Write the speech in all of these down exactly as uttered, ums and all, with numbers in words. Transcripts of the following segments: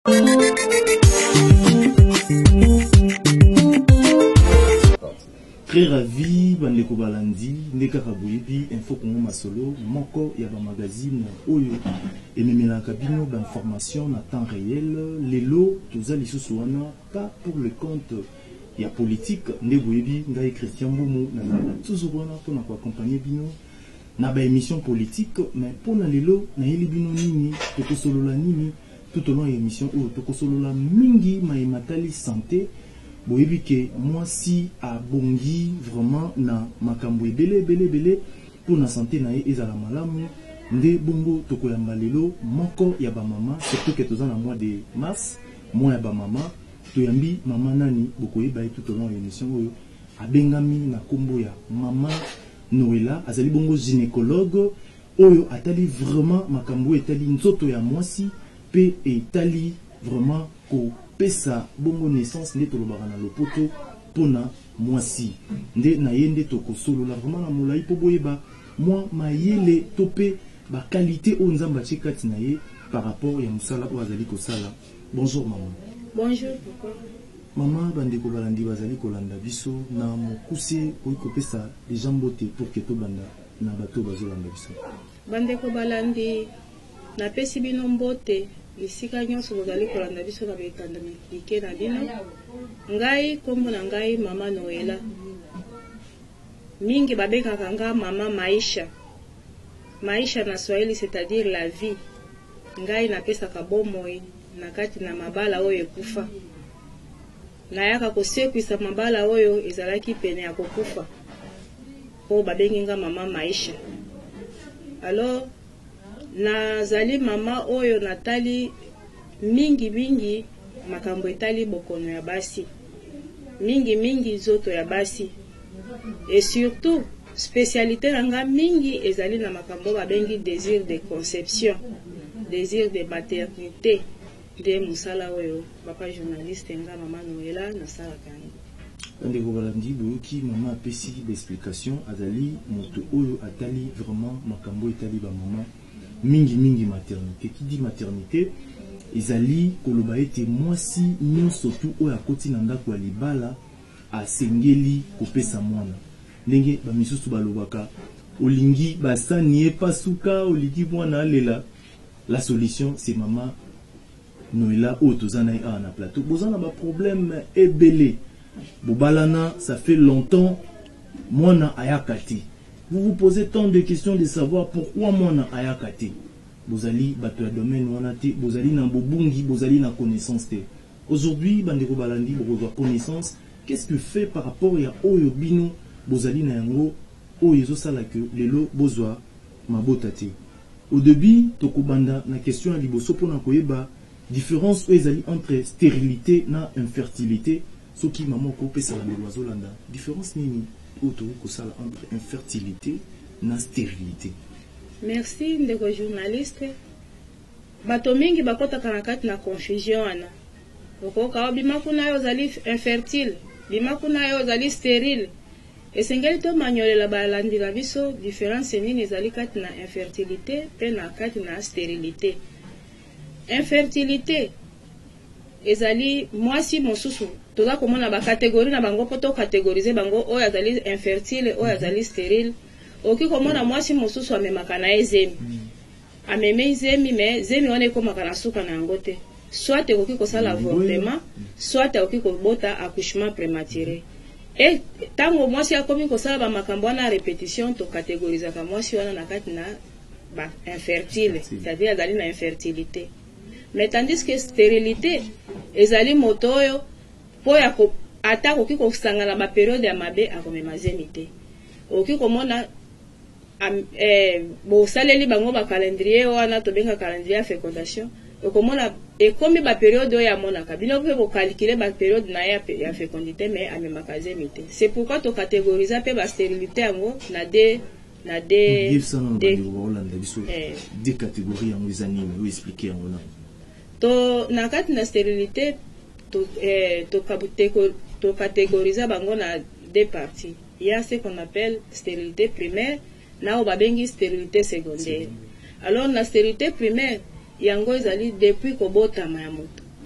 Très ravi, Bandeko Balandi, Neka Kaboyebi, Info Congo Masolo, Moko Yaba Magazine, Oyo, et même la cabine d'information en temps réel, les lots, tous les sous-souana, pas pour le compte, il y a politique, Neboyebi, Ngaï Christian Boumou, Nana, toujours là pour nous accompagner Bino, Naba émission politique, mais pour les lots, Naïli Bino Nini, Toko Solo la Nini, tout au long de l'émission, Toko Solo la Mingi, Maïmatali Santé. Boyebi que moi si à bongi vraiment na makambo belé belé belé pour na santé na ye ezala malamu nde bongo tokoyamba lelo moko ya ba mama surtout que tozana mois de mars mois ya ba mama toyambi mama nani bokoyeba tout au long de l'émission oyo abengami na kombo ya mama Noela azali bongo gynécologue oyo atali vraiment makambo etali nzoto ya mwasi pe etali vraiment ko pesa bongo naissance nde tolobaka na lopoto pona mwasi nde na ye nde tokosolola vraiment na molai po boyeba mwa mayele to pe ba qualité o nzamba atie kati na ye par rapport ya mosala oyo azali kosala. Bonjour maman. Bonjour papa. Mama bandeko balandi bazali kolanda biso na mokuse oyo kopesa déjà mbote pour que to banda na bato bazolanda biso. Bandeko balandi na pesi bino mbote bisika nyonso bozali kolanda biso na bekanda mike na bino. Ngai kombo na ngai mama Noela. Mingi babekaka nga mama Maisha. Maisha na Swahili c'est-à-dire la vie. Ngai napesaka bomoi na kati na mabala oyo ekufa. Nayaka kosekwisa mabala oyo ezalaki pene ya kokufa. Po babengi nga mama Maisha. Alors nazali mama oyo natali mingi mingi makambo etali bokono ya basi mingi mingi zoto ya basi et surtout spécialité nanga mingi ezali na makambo babengi désir de conception, désir de maternité de musala oyo papa journaliste nga mama Noela na sala kangi. Ndeko balandi boyoki mama apesi d'explication azali moto oyo atali vraiment makambo etali ba mama mingi mingi maternité. Qui dit maternité ezali koloba ete mwasi nyonso tu oyo akoti na ndako ya libala asengeli kopesa mwana ndenge bamisusu balobaka olingi basani epasuka olingi mwana alela. La solution c'est mama Noela oyo tozana ye awa na plateau bozana ba problème ebele bobalana ça fait longtemps mwana ayakati. Vous vous posez tant de questions de savoir pourquoi moi na ayakate. Bozali bato ya domaine wana te, bozali na bobungi, bozali na connaissance te. Aujourd'hui, bandeko balandi bokozwa connaissance, qu'est-ce que fait par rapport ya oyo bino bozali na yango oyo ezosala que lelo bozwa mabota te. Au début, tokobanda na question ya liboso pona koyeba différence oyo ezali entre stérilité na infertilité, soki maman ko pesa la loiseau landa. Différence nini? Entre infertilité et stérilité. Merci ndeko journaliste. Bato mingi bakota kanakati na confusion ana. Okoka bima kuna yo zali infertile, bima kuna yo zali stérile. Esengeli to manyolela balandi na biso différence nini zali kati na infertilité pe na kati na stérilité. Infertilité ezali mwasi mosusu toza komona ba catégorie na bango poto catégoriser bango oyo azali infertile oyo azali stérile oki komona mwasi mosusu amemaka na ezemi ameme ezemi mais zemi wana ekomaka na suka na yango te soit oki kosala avortement soit oki kobota accouchement prématuré et tango mwasi akomi kosala ba makambo na répétition to catégorisaka mwasi wana na kati na ba infertile c'est-à-dire azali na infertilité. Mais tandis que stérilité ezali motoyo po ya ko ata koki kosanga na ba période ya mabe akomema zemi te oki komona eh bo saleli bango ba calendrier wana to benga calendrier ya fécondation okomona ekomi ba période ya monaka bino pe ko calculer ba période na ya ya fécondité mais amema zemi te. C'est pourquoi to catégoriser pe ba stérilité yango na de na de des catégories yango ezani ou expliquer yango na to na kati na stérilité to eh, to to catégoriser bango na deux parties. Il y a ce qu'on appelle stérilité primaire na o babengi stérilité secondaire. Alors la stérilité primaire yango ezali depuis kobotama ya moto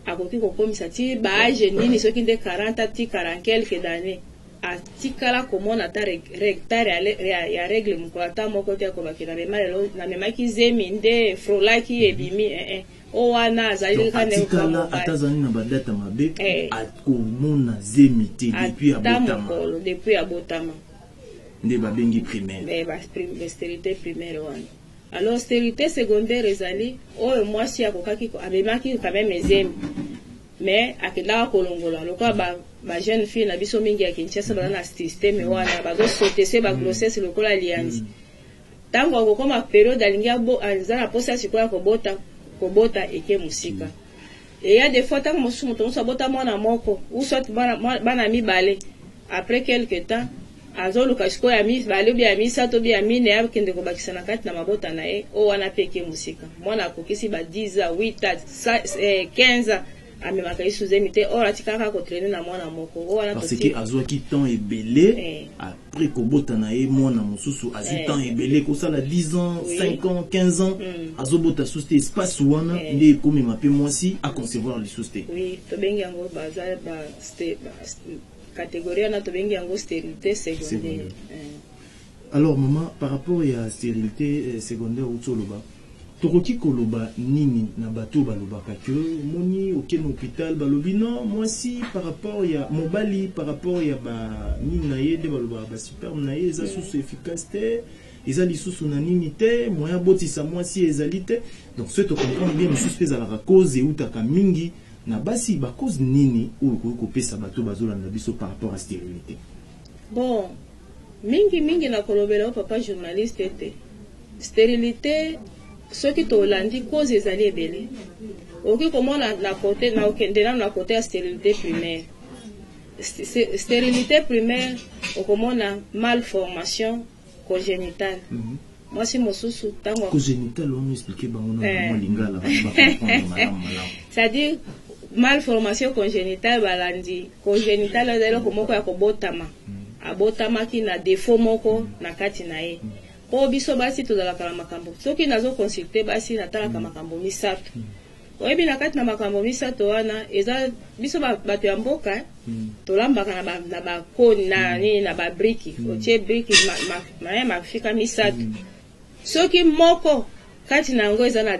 akoki kokomisa ti baage nini soki nde quarante ti quarante quelques d'années atikala komona ata rectare ya règle mokolo ata moko te akobaki namemaki zemi nde frolaki ebimi eh, o wana azali atikala ata azali na badata mabe akomona zemi te depuis abotama depuis abotama nde babengi primaire stérilité primaire wana. Alors stérilité secondaire ezali oyo mwasi akokaki amemaki quand même ezemi mais akendaka kolongola lokola ba ba jeune fille na biso mingi ya Kinshasa bana na système wana bazosotese ba grossesse lokola lianzi tango akokoma periode alingi azala posa sikoya kobota kobota eke musika et ya des fois tango mosusu moto mosusu abota mwana moko ou soit bana mibale après quelque temps azoluka sikoyo ya mibale obi ya misato obi ya mine akende kobakisa na kati na mabota na ye o wana pe eke musika mwana akokisi ba dix ans huit ans quinze ans amemaka ye suzemi te or atikaka kotraine na mwana moko o wana parce que azwaki temps ebele après kobota na ye mwana mosusu azwi temps ebele kosala dix ans cinq ans quinze ans azobota susu te espace wana nde ekomema mpe mwasi aconcevoir lisusu te. Oui, tobengi yango baza ba catégorie wana tobengi yango stérilité secondaire. Alors maman, par rapport à stérilité secondaire utoloba tokoki koloba nini na bato balobaka ke moni okene hôpital balobi non mwasi par rapport ya mobali par rapport ya ba nini na ye de baloba ba superbe na ye eza susu efficace te eza lisusu na nini te moyen botisa mwasi ezali te. Donc ce to comprendre bien mosusu mpe ezalaka cause eutaka mingi na basi ba cause nini oyo koki kopesa bato bazolanda biso par rapport à stérilité. Bon mingi mingi na kolobela o papa journaliste te stérilité soki tolandi cause ezali ebele oki komona na côté na okende na côté ya stérilité primaire stérilité primaire okomona malformation congénitale mwasi mosusu tango congénitale on expliquer bango na lingala ba comprendre malamu malamu c'est-à-dire malformation congénitale balandi congénitale ezali komoko ya kobotama abotamaki na défaut moko na kati na ye po biso basi tozalaka na makambo soki nazo consulter basi natalaka makambo misato oyebi na kati na makambo misato wana eza biso bato ya mboka tolambaka na bakoni na nini na babriki otie briki maya mafika misato soki moko kati na yango eza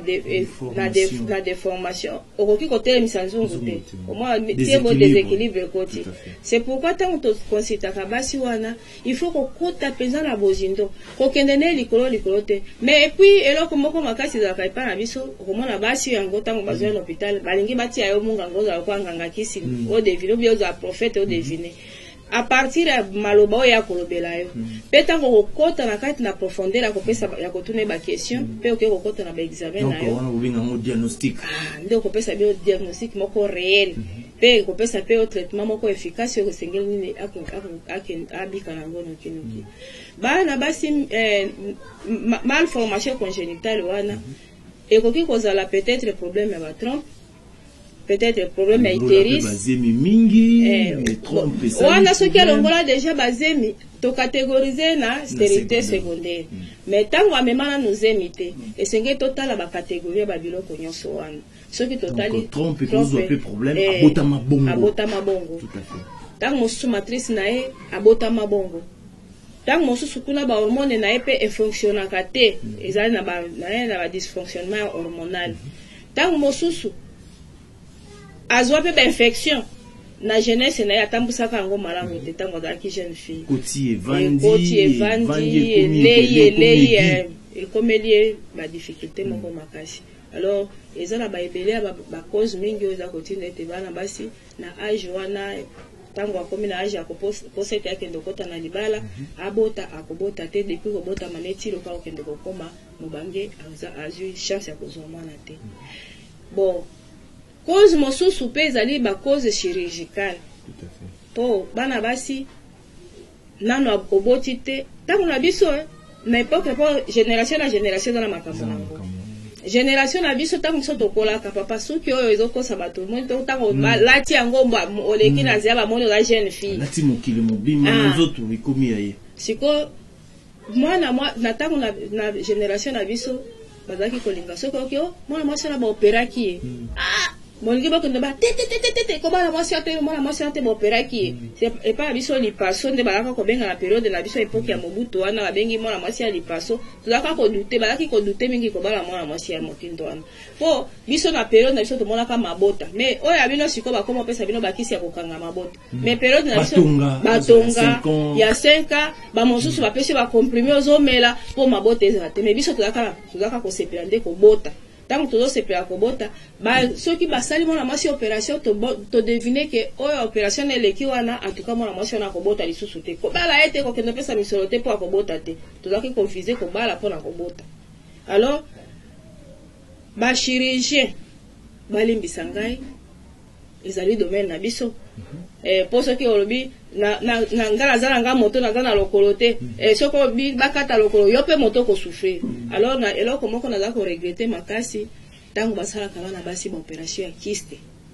na déformation okoki kotelemisa nzungu te omwa tiebo déséquilibre koti. C'est pourquoi tango tokonsultaka basi wana il faut kokota mpenza na bozindo kokende ne likolo likolo te mais et puis eloko moko makasi ezalaka epai na biso okomona basi yango tango bazwa na hôpital balingi batia yo mungango ozala kwanganga kisi odevine obi ozala prophète odevine à partir ya maloba oyo ya kolobela yo mpe ntango kokota na kati na profondeur ya kopesa ya kotuna ba question mpe oke kokota na ba examen na yo wana obinga ngo diagnostic nde okopesa bio diagnostic moko réel mpe kopesa mpe traitement moko efficace oyo osengeli nini abika na ngo nokinuki bana basi malformation congénitale wana ekoki kozala peut-être problème ya batrompe peut-être problème ya utérus bazemi mingi mais trompe ça wana soki alongola déjà bazemi to catégoriser na stérilité secondaire mais tango amemana nous emite esenge totala ba catégorie ba biloko nyonso wana soki totali trompe cause peu problème abotama bongo abotama bongo tout à fait tango mosusu matrice na ye abotama bongo tango mosusu kuna ba hormone na ye pe efonctionnaka te ezali na ba na ba dysfonctionnement hormonal tango mosusu azwa pe ba infection na jeunesse na ya tambusaka yango malamu te tango azalaki jeune fille koti evandi koti evandi elei elei ekomeli ba difficulté moko makasi. Alors ezala ba ebele ya ba cause mingi oyo za kotinda ete bana basi na âge wana tango akomi na âge akoposa ete akende kota na libala abota akobota te depuis kobota maneti loka okende kokoma mobange azwi chance ya kozwa mwana te. Bon cause mosusu pe ezali ba cause chirurgicale po bana basi nano oboti te tango na biso na époque po génération na génération dans la makambo nango génération na biso tango biso tokolaka papa soki oyo ezokosa bato moi tango lati yango oleki na nzela bamoni oza jeune fille lati mokili mobima nzoto ikomi ya ye siko mwana na tango na génération na biso bazalaki kolinga soki oki mwana mwasi na baoperaki ye Molingi ba kondo ba te te te te te ko ba la mwasi ate mo la mwasi ate bo opera ki c'est pas biso li paso nde balaka ko benga na période na biso époque ya Mobutu wana ba bengi mo la mwasi ya li paso tozaka ko douter balaki ko douter mingi ko ba la mo la mwasi ya mokindo wana po biso na période na biso to mona ka mabota mais oyo abino siko ba komo pesa bino bakisi ya kokanga mabota mais période na biso batonga ya cinq ans ba mosusu ba pesi ba comprimer ozomela po mabota ezate mais biso tozaka tozaka ko sepela nde ko bota. Tant que tout se peut accommoder, bah ceux qui basali mon amasi opération, to to deviner que oh opération elle qui wana en tout cas mon amasi on a accommoder les sous-soutés. Ko bala été ko kende pesa misoloté pour accommoder te. To doit que confuser ko bala pour accommoder. Alors ba chirurgien balimbi sangai ils allaient domaine na biso. Eh pour ceux qui olobi na na na ngala zala nga moto na zana lokolote eh soko bi bakata lokolo yo pe moto ko souffrir alors na elo comment qu'on a za ko regretter makasi tango basala kala na basi ba opération ya kyste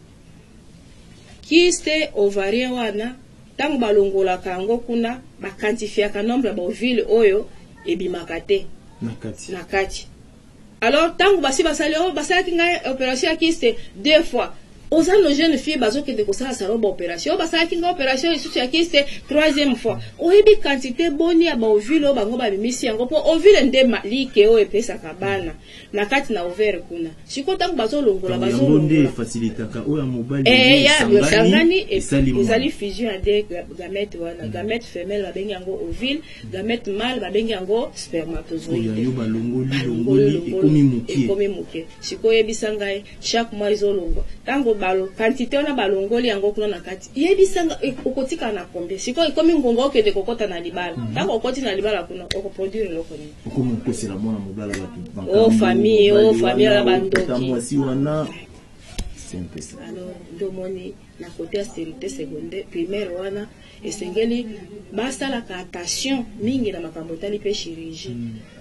kyste ovarien wana tango balongola kango kuna ba quantifier ka nombre ba ville oyo ebimaka te nakati nakati alors tango basi basali o basala kinga opération ya kyste deux fois. Aux nos jeunes filles, bazo qui de ça ça robe opération, bah ça qui une opération ici c'est qui c'est troisième fois. O ebi quantité boni aba ovile o bango ba misi yango po ovile nde mali ke o epesa kabana. Na kati na ouvert kuna. Siko tango bazo longola bazo longola. Faciliter ka o ya mobile. Eh ya yo sangani ezali fusion ya de gamètes wana, gamètes femelles ba bengi yango ovile, gamètes mâles ba bengi yango spermatozoïde. Yo ba longoli longoli ekomi mukie. Ekomi mukie. Siko yebisanga chaque mois izo longo. Tango balo quantité on a balongoli yango kuna na kati yebisanga okotika na combien siko ikomi ngongo ke de kokota na libala tango okoti na libala kuna okoproduire loko ni okomo kosela mwana mobala batu oh famille oh famille la bandoki tamwasi wana c'est un peu ça alors domoni na côté ya stérilité secondaire primaire wana esengeli basala ka attention mingi na makambo tali pe chirurgie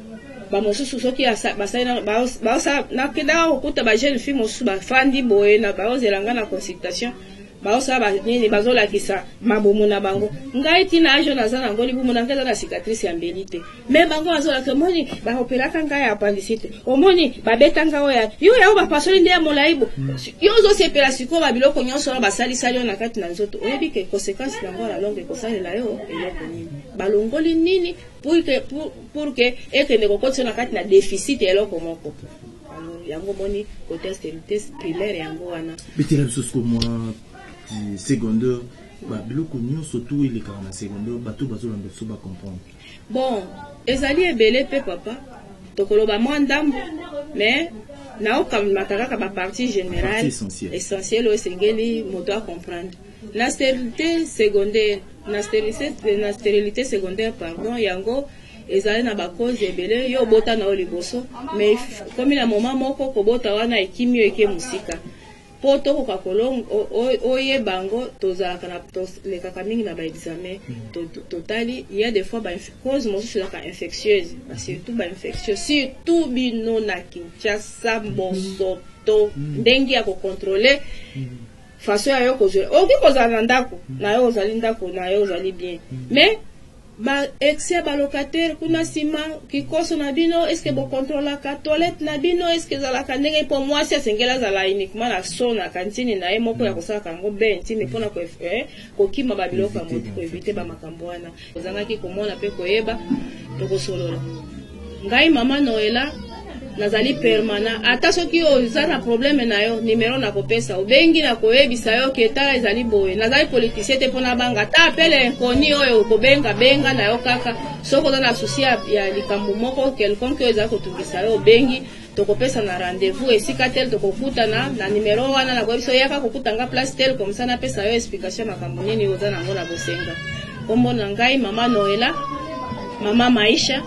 ba mosusu soki basala ba ba na kenda okuta ba jeune fille mosusu ba fandi boye na ba ozelanga na consultation ba osa ba nini bazola kisa mabomu na bango ngai tina ajo na zana ngoli bumu na ngeza na cicatrice ya mbelite mais bango azola ke moni ba opera kanga ya appendicite omoni ba betanga oya yo ya ba pasoli ndia molaibo yo zo sepela siko ba biloko nyonso ba sali sali na kati na nzoto oyebi ke conséquence na ngora longue ko sali la yo eloko nini balongoli nini pour que pour pour que et que ne kokotso na kati na déficit eloko moko yango moni côté stérilité primaire yango wana betela biso ko moi secondaire ba biloko nyonso tout il est quand na secondaire bato bazolanda so ba comprendre bon ezali ebele pe papa tokoloba mwa ndambo mais nao kam makaka ba partie générale essentielle o sengeli moto a comprendre la stérilité secondaire na stérilité na stérilité secondaire pardon yango ezali na ba cause ebele yo bota na oliboso mais comme na moment moko ko bota wana ekimio eke musika poto ko kakolong oye bango tozalaka na les kakamingi na ba examen totali il y a des fois ba cause mo sur la infectieuse surtout ba infectieuse surtout bino na Kinshasa Bosoto ndengi ya ko contrôler façon ya yo ko zela oki ko zala ndako na yo ozali ndako na yo ozali bien mais ba excès ba locataire kuna sima kikoso na bino est-ce que bo contrôler ka toilette na bino est-ce que zala ka ndenge pour moi c'est sengela zala uniquement la sona cantine na emo ko ya kosala kango bentine pona ko eh ko kima ba biloko ya moto ko éviter ba makambo wana ozanga ki komona pe ko yeba to ko solola ngai mama Noela nazali permanent ata soki oza na problème na yo numéro na kopesa obengi na koyebisa yo ke tala ezali boye nazali politicien te mpona banga ta apele nkoni oyo kobenga benga na yo kaka soko oza na souci ya likambo moko quelconque oyo ezali kotungisa yo obengi tokopesa na rendez-vous esika tel tokokutana na numéro wana na koyebisa yaka kokutanga place tel comme ça napesa yo explication makambo nini oza nango na bosenga kombo na ngai mama Noela mama Maisha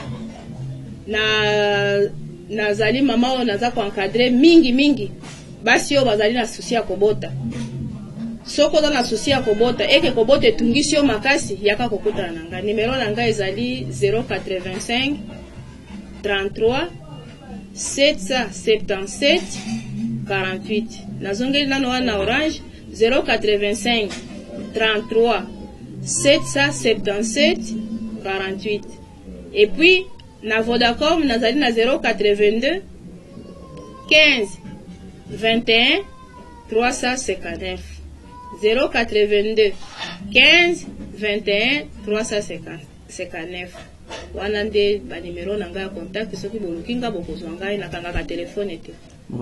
na nazali mama o naza ko encadrer mingi mingi basi yo bazali na souci ya kobota soko za na souci ya kobota eke kobota etungisi yo makasi yaka kokutana na nga numéro na nga ezali zéro quatre-vingt-cinq trente-trois sept cent soixante-dix-sept quarante-huit nazongeli nano wana orange zéro quatre-vingt-cinq trente-trois sept cent soixante-dix-sept quarante-huit et puis na Vodacom nazali na zéro quatre-vingt-deux quinze vingt et un trois cent cinquante-neuf. zéro quatre-vingt-deux quinze vingt et un trois cent cinquante-neuf. Wana nde ba numéro na ngai ya contact soki boluki nga bokozwa ngai nakangaka telefone te.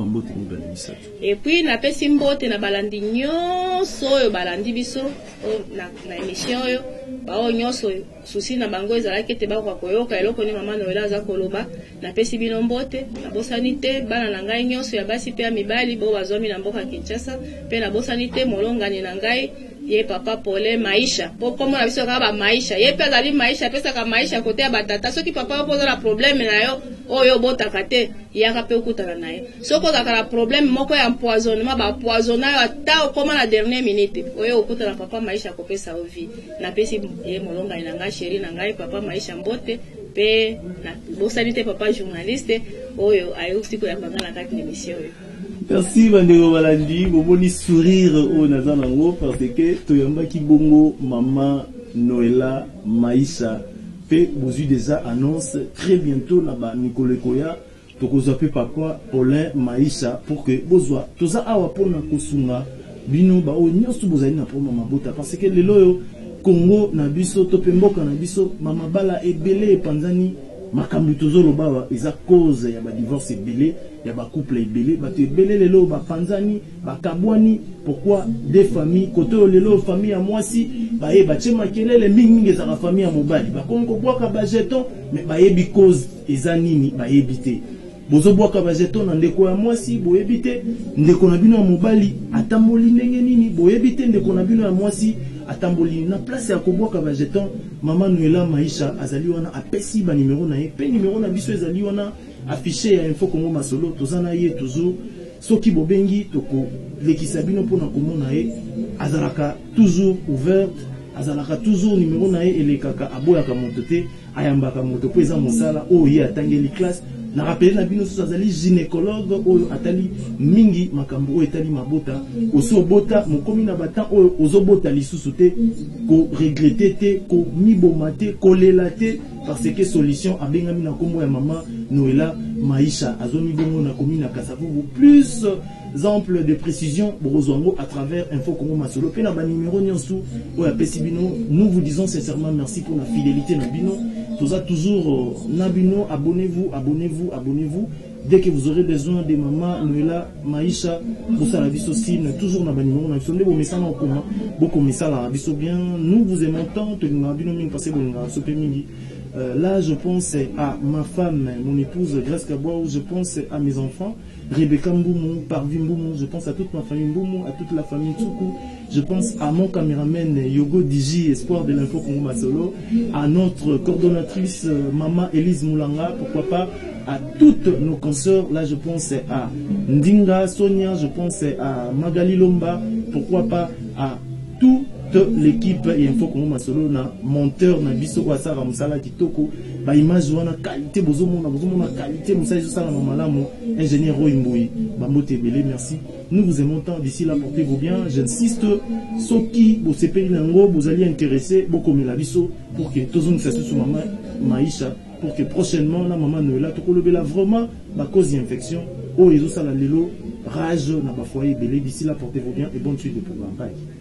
Et puis napesi mbote na balandi nyonso oyo balandi biso na, na émission oyo bao nyonso susi na bango ezalaki ete bakoka koyoka eloko ni mama Noela aza koloba. Napesi bino mbote nabosani te bana na ngai nyonso ya basi pe ya mibali bo bazwami na mboka Kinshasa pe nabosani te molongani na ngai ye papa Pole Maisha po komo na biso kaba Maisha ye pe azali Maisha pesa ka Maisha kote ya batata soki papa poza na problème na yo oyo botaka te yaka pe okutana na ye soko zaka na problème moko ya empoisonnement ba poisonner ata okoma na dernière minute oyo okutana papa Maisha kopesa ovi na pesi ye molongani na ngai chéri na ngai papa Maisha mbote pe na bosani te papa journaliste oyo ayo siko ya bangala kati na émission oyo. Merci Bandego Balandi, boboni sourire au Nazanango parce que toyamba ki bongo maman Noela Maisha pe bozu déjà annonce très bientôt là-bas Nicole Koya tokoza pe pakwa Paulin Maisha pour que bozwa toza awa pona kosunga bino ba o nyosu bozali na pour mama bota parce que lelo yo Congo na biso to pe mboka na biso mama bala ebele panzani makambo tozolo bawa eza cause ya ba divorce ebele ya ba couple ebele ba te ebele lelo ba panzani ba kabwani pourquoi des familles côté lelo famille ya mwasi ba e ba chema kelele mingi mingi za famille ya mobali ba konko bwaka ba jeton mais ba yebi cause eza nini ba yebite bozo bwaka ba jeton na ndeko ya mwasi bo yebite ndeko na bino ya mobali atamboli ndenge nini bo yebite ndeko na bino ya mwasi atamboli na place ya kobwaka ba jeton mama Noela Maisha azali wana apesi ba numéro na ye pe numéro na biso ezali wana affiché ya info Congo Masolo tozana ye toujours soki bobengi toko lekisa bino pona komona ye azalaka toujours ouvert azalaka toujours numéro na ye elekaka aboyaka moto te ayambaka moto po eza mosala oyo ye atangeli classe na rappelé na bino so azali gynécologue oyo atali mingi makambo oyo etali mabota oso bota mokomi na batan oyo ozobota lisusu te ko regretter te ko miboma te ko lela te parce que solution abengami na kombo ya mama Noela Maisha azoni bongo na komina Kasavubu plus exemple de précision borozwango à travers Info Congo Masolo pe na ba numéro nyonso oyo apesi bino. Nous vous disons sincèrement merci pour la fidélité na bino toza toujours euh, na bino abonnez-vous abonnez-vous abonnez-vous dès que vous aurez besoin de maman Noela Maisha pour ça la biso signe toujours na ba numéro na biso ndebo mesana okoma boko mesala la biso bien nous vous aimons tant to na bino mingi passer bonga sope mingi. Euh, là, je pense à ma femme, mon épouse Grace Kabouaou, je pense à mes enfants, Rebecca Mboumou, Parvi Mboumou, je pense à toute ma famille Mboumou, à toute la famille Tsoukou, je pense à mon caméraman Yogo Diji, espoir de l'info Congo Masolo, à notre coordonnatrice euh, Maman Elise Moulanga, pourquoi pas, à toutes nos consoeurs, là je pense à Ndinga Sonia, je pense à Magali Lomba, pourquoi pas à tout l'équipe et Info Congo Masolo na monteur na biso kwa sara musala kitoko ba image wana qualité bozomona bozomona qualité musala sala mamalamu ingénieur Roimboui bambote belé merci nous vous aimons tant d'ici là portez-vous bien j'insiste soki bo sepeli nango vous allez intéresser beaucoup la biso pour que tous nous fassons sur maman Maisha pour que prochainement la maman Noela to kolobela vraiment ba cause d'infection o ezo sala lelo rage na ba foyer belé d'ici là portez-vous bien et bonne suite de programme bye.